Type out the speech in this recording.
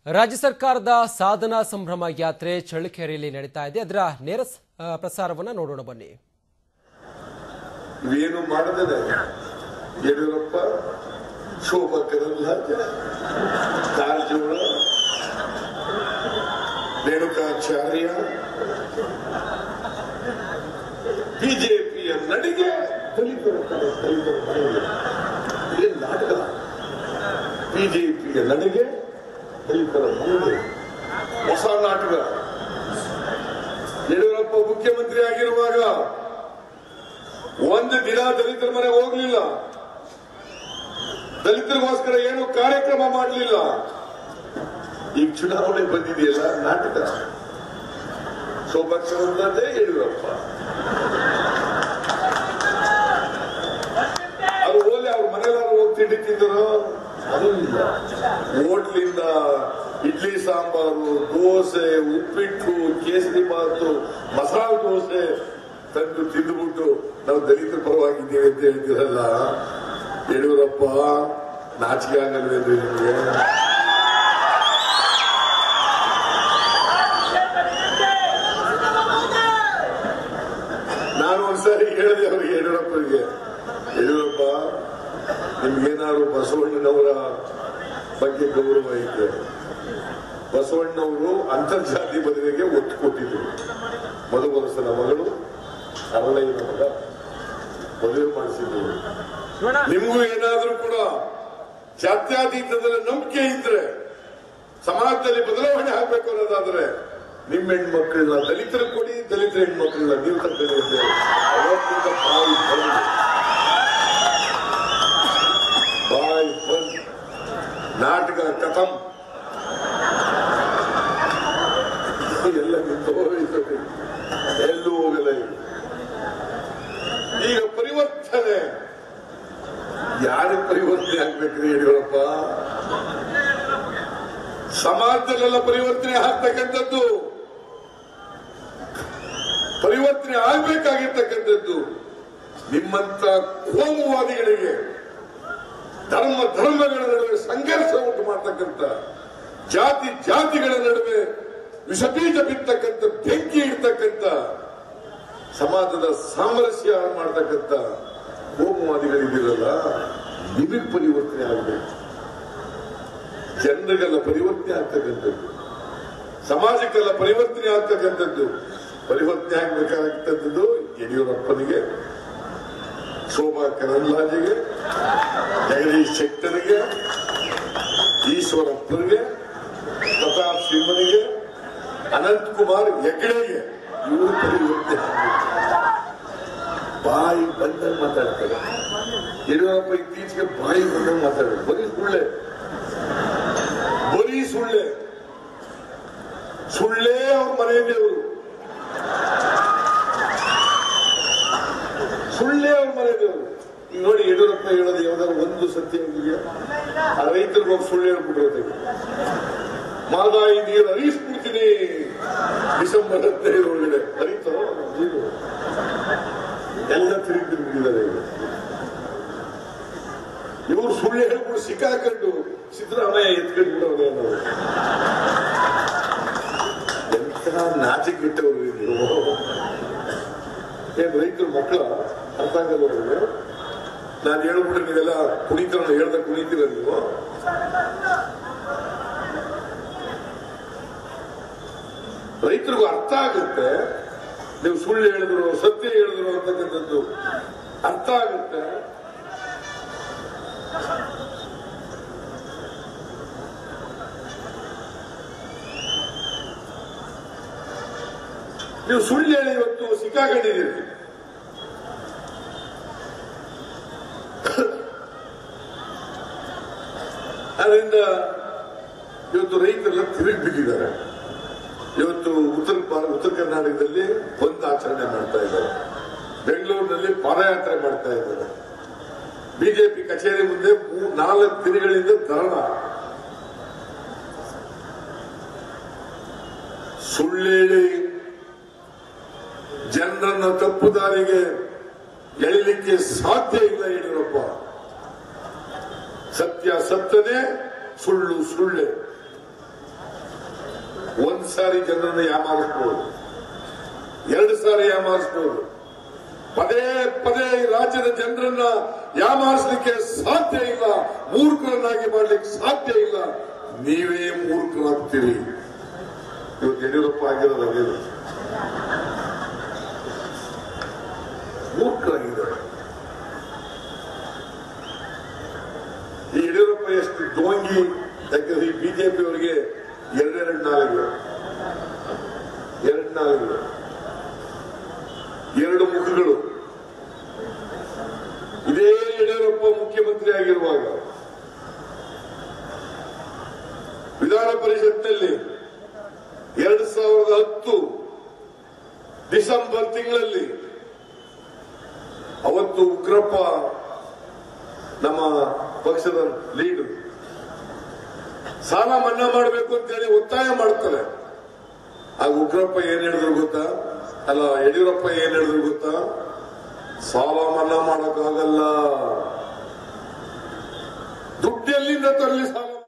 ರಾಜ್ಯ ಸರ್ಕಾರದ ಸಾಧನಾ ಸಂಭ್ರಮ ಯಾತ್ರೆ ಚಳ್ಳಕೆರೆಯಲ್ಲಿ ನಡೀತಾ ಇದೆ. ಅದರ ನೇರ ಪ್ರಸಾರವನ್ನು ನೋಡೋಣ ಬನ್ನಿ. ಏನು ಮಾಡದೆ ಯಡಿಯೂರಪ್ಪ, ಶೋಭಾ ಕರಂದ್ಲಾಜೆ, ಕಾರಜೋಳ, ರೇಣುಕಾಚಾರ್ಯ, ಬಿಜೆಪಿಯ ನಡಿಗೆ ಏನ್ ನಾಟಕ. ಬಿಜೆಪಿಯ ನಡಿಗೆ ದಲಿತರ ಮನೆಗೆ ಹೊಸ ನಾಟಕ. ಯಡಿಯೂರಪ್ಪ ಮುಖ್ಯಮಂತ್ರಿ ಆಗಿರುವಾಗ ಒಂದು ದಿನ ದಲಿತರ ಮನೆಗೆ ಹೋಗ್ಲಿಲ್ಲ, ದಲಿತರಿಗೋಸ್ಕರ ಏನು ಕಾರ್ಯಕ್ರಮ ಮಾಡಲಿಲ್ಲ. ಈಗ ಚುನಾವಣೆ ಬಂದಿದೆಯಲ್ಲ, ನಾಟಕ. ಶೋಭಾ ಕರಂದ್ಲಾಜೆ, ಯಡಿಯೂರಪ್ಪ ಅದು ಹೋಗಿ ಅವ್ರ ಮನೆಯಲ್ಲಾರು ಹೋಗಿ ತಿಂಡಿ ತಿಂದರು, ಅದು ಇಲ್ಲ. ಹೋಟ್ಲಿಂದ ಇಡ್ಲಿ ಸಾಂಬಾರು, ದೋಸೆ, ಉಪ್ಪಿಟ್ಟು, ಕೇಸರಿ ಬಾತು, ಮಸಾಲೆ ದೋಸೆ ತಂದು ತಿಂದುಬಿಟ್ಟು ನಾವು ದಲಿತರ ಪರವಾಗಿದ್ದೀವಿ ಅಂತ ಹೇಳ್ತೀರಲ್ಲ ಯಡಿಯೂರಪ್ಪ, ನಾಚಿಕೆ ಆಗಲ್ವೇನ್ರಿ ನಿಮಗೆ? ನಾನು ಒಂದ್ಸಾರಿ ಹೇಳಿದೆ ಅವರಿಗೆ, ಯಡಿಯೂರಪ್ಪರಿಗೆ, ಯಡಿಯೂರಪ್ಪ ನಿಮ್ಗೇನಾದ್ರು ಬಸವಣ್ಣನವರ ಬಗ್ಗೆ ಗೌರವ ಐತೆ. ಬಸವಣ್ಣವರು ಅಂತರ್ಜಾತಿ ಮದುವೆಗೆ ಒತ್ತು ಕೊಟ್ಟಿದ್ರು. ಮಧುವರಸನ ಮಗಳು ಅರಳಯ್ಯನ ಮಗ ಮದುವೆ ಮಾಡಿಸಿದ್ರು. ನಿಮಗೂ ಏನಾದ್ರೂ ಕೂಡ ಜಾತ್ಯತೀತದಲ್ಲಿ ನಂಬಿಕೆ ಇದ್ರೆ, ಸಮಾಜದಲ್ಲಿ ಬದಲಾವಣೆ ಆಗ್ಬೇಕು ಅನ್ನೋದಾದ್ರೆ ನಿಮ್ಮ ಹೆಣ್ಮಕ್ಳನ್ನ ದಲಿತರು ಕೊಡಿ, ದಲಿತರ ಹೆಣ್ಮಕ್ಳನ್ನ ನೀವು ತಗೊಳ್ಳಿ ಅಂತ ಬಾಯ್ ಬಂದ್ ನಾಟಕ ಕಥಂ ಎಲ್ಲ ನಿಂತು ಹೋಗ್ತದೆ, ಎಲ್ಲೂ ಹೋಗಲ್ಲ. ಈಗ ಪರಿವರ್ತನೆ ಯಾರಿಗೆ ಪರಿವರ್ತನೆ ಆಗ್ಬೇಕ್ರಿ ಯಡಿಯೂರಪ್ಪ? ಸಮಾಜದಲ್ಲೆಲ್ಲ ಪರಿವರ್ತನೆ ಆಗ್ತಕ್ಕಂಥದ್ದು, ಪರಿವರ್ತನೆ ಆಗ್ಬೇಕಾಗಿರ್ತಕ್ಕಂಥದ್ದು ನಿಮ್ಮಂತ ಕೋಮುವಾದಿಗಳಿಗೆ, ಧರ್ಮಗಳ ನಡುವೆ ಸಂಘರ್ಷ ಉಂಟು ಮಾಡ್ತಕ್ಕಂಥ, ಜಾತಿಗಳ ನಡುವೆ ವಿಷಬೀಜ ಬಿತ್ತಕ್ಕಂಥ, ಬೆಂಕಿ ಇಡ್ತಕ್ಕಂಥ, ಸಮಾಜದ ಸಾಮರಸ್ಯ ಮಾಡ್ತಕ್ಕಂಥ ಕೋಮುವಾದಿಗಳಿದ್ದೀರಲ್ಲ, ನಿಮಗೆ ಪರಿವರ್ತನೆ ಆಗಬೇಕು. ಜನರಿಗೆಲ್ಲ ಪರಿವರ್ತನೆ ಆಗ್ತಕ್ಕಂಥದ್ದು, ಸಮಾಜಕ್ಕೆಲ್ಲ ಪರಿವರ್ತನೆ ಆಗ್ತಕ್ಕಂಥದ್ದು. ಪರಿವರ್ತನೆ ಆಗ್ಬೇಕಾಗ್ತಕ್ಕಂಥದ್ದು ಯಡಿಯೂರಪ್ಪನಿಗೆ, ಶೋಭಾ ಕರಂದ್ಲಾಜೆಗೆ, ಜಗದೀಶ್ ಶೆಟ್ಟರ್ಗೆ, ಈಶ್ವರಪ್ಪನಿಗೆ, ಪ್ರತಾಪ್ ಸಿಂಹನಿಗೆ, ಅನಂತ್ ಕುಮಾರ್ ಹೆಗಡೆಗೆ ಇವರು ಪರಿವರ್ತನೆ ಬಾಯಿ ಬಂದಂಗೆ ಮಾತಾಡ್ತಾರೆ. ಯಡಿಯೂರಪ್ಪ ಇತ್ತೀಚೆಗೆ ಬಾಯಿ ಬಂದಂಗೆ ಮಾತಾಡ್ತಾರೆ. ಬರೀ ಸುಳ್ಳೆ ಅವ್ರ ಮನೆಯಲ್ಲಿ ಅವರು ಸುಳ್ಳೇ ಅವ್ರ ಮನೆಯವರು. ಈಗ ನೋಡಿ, ಯಡಿಯೂರಪ್ಪ ಹೇಳೋದು ಯಾವ್ದಾದ್ರು ಒಂದು ಸತ್ಯ ಇದೆಯಾ? ಆ ರೈತರಿಗೆ ಹೋಗಿ ಸುಳ್ಳು ಹೇಳ್ಬಿಟ್ಟಿರುತ್ತೆ, ಮಾದಾಯಿ ನೀರು ಹರಿಸ್ಬಿಡ್ತೀನಿ ಡಿಸೆಂಬರ್ 15 ಒಳಗಡೆ. ಹರಿತೋ ನೀರು ಎಲ್ಲ ತಿರುಗಿಬಿಟ್ಟಿದ್ದಾರೆ. ಇವರು ಸುಳ್ಳು ಹೇಳ್ಬಿಟ್ಟು ಸಿಕ್ಕಾಕೊಂಡು ಸಿದ್ದರಾಮಯ್ಯ ಎತ್ಕೊಂಡು ಬಿಡೋದೇ ನಾವು. ಎಂತ ನಾಚಿಕೆ ಬಿಟ್ಟವರು ನೀವು. ಏನ್ ರೈತರು ಮಕ್ಕಳ ಅರ್ಥ ಆಗಲ್ಲ ಅವ್ರಿಗೆ. ನಾನು ಹೇಳ್ಬಿಟ್ರೆ ನೀವೆಲ್ಲ ಕುಣಿತರ ಹೇಳ್ದ ಕುಣಿತೀರ ನೀವು. ರೈತರಿಗೂ ಅರ್ಥ ಆಗುತ್ತೆ, ನೀವು ಸುಳ್ಳು ಹೇಳಿದ್ರು ಸತ್ಯ ಹೇಳಿದ್ರು ಅಂತಕ್ಕಂಥದ್ದು ಅರ್ಥ ಆಗುತ್ತೆ. ನೀವು ಸುಳ್ಳು ಹೇಳಿ ಇವತ್ತು ಸಿಕ್ಕಾಕೊಂಡಿದ್ದೀರಿ. ಅದರಿಂದ ಇವತ್ತು ರೈತರೆಲ್ಲ ತಿರುಗಿ ಬಿದ್ದಿದ್ದಾರೆ. ಇವತ್ತು ಉತ್ತರ ಕರ್ನಾಟಕದಲ್ಲಿ ಬಂದ್ ಆಚರಣೆ ಮಾಡ್ತಾ ಇದ್ದಾರೆ, ಬೆಂಗಳೂರಿನಲ್ಲಿ ಪಾದಯಾತ್ರೆ ಮಾಡ್ತಾ ಇದ್ದಾರೆ, ಬಿಜೆಪಿ ಕಚೇರಿ ಮುಂದೆ 4 ದಿನಗಳಿಂದ ಧರಣ. ಸುಳ್ಳೇಳಿ ಜನರನ್ನ ತಪ್ಪು ದಾರಿಗೆ ಎಳಿಲಿಕ್ಕೆ ಸಾಧ್ಯ ಇಲ್ಲ ಯಡಿಯೂರಪ್ಪ. ಸತ್ಯ ಸತ್ಯನೇ, ಸುಳ್ಳು ಸುಳ್ಳೆ. ಸಾರಿ ಜನರನ್ನು ಯಾಮಾರಿಸಬಹುದು, 2 ಸಾರಿ ಯಾಮಾರಿಸಬಹುದು. ಪದೇ ಪದೇ ರಾಜ್ಯದ ಜನರನ್ನ ಯಾಮಾರಿಸಲಿಕ್ಕೆ ಸಾಧ್ಯ ಇಲ್ಲ, ಮೂರ್ಖರನ್ನಾಗಿ ಮಾಡಲಿಕ್ಕೆ ಸಾಧ್ಯ ಇಲ್ಲ. ನೀವೇ ಮೂರ್ಖರಾಗ್ತೀರಿ. ಇವತ್ತು ಯಡಿಯೂರಪ್ಪ ಆಗಿರೋದು ಅದೇ, ಮೂರ್ಖರಾಗಿದ್ದಾರೆ. ಈ ಯಡಿಯೂರಪ್ಪ ಎಷ್ಟು ಡೋಂಗಿ, ಯಾಕಂದ್ರೆ ಈ ಬಿಜೆಪಿ ಅವರಿಗೆ ಎರಡೆರಡು ನಾಲಿಗೆ, 2 ಮುಖಗಳು. ಇದೇ ಯಡಿಯೂರಪ್ಪ ಮುಖ್ಯಮಂತ್ರಿ ಆಗಿರುವಾಗ ವಿಧಾನ ಪರಿಷತ್ನಲ್ಲಿ 2010 ಡಿಸೆಂಬರ್ ತಿಂಗಳಲ್ಲಿ ಅವತ್ತು ಉಗ್ರಪ್ಪ ನಮ್ಮ ಪಕ್ಷದ ಲೀಡರ್ ಸಾಲ ಮನ್ನಾ ಮಾಡಬೇಕು ಅಂತೇಳಿ ಒತ್ತಾಯ ಮಾಡ್ತಾರೆ. ಆಗ ಉಗ್ರಪ್ಪ ಏನ್ ಹೇಳಿದ್ರು ಗೊತ್ತಾ? ಅಲ್ಲ, ಯಡಿಯೂರಪ್ಪ ಏನ್ ಹೇಳಿದ್ರು ಗೊತ್ತಾ? ಸಾಲ ಮನ್ನಾ ಮಾಡಕ್ಕಾಗಲ್ಲ, ದುಡ್ಡು ಎಲ್ಲಿಂದ ತರಲಿ ಸಾಲ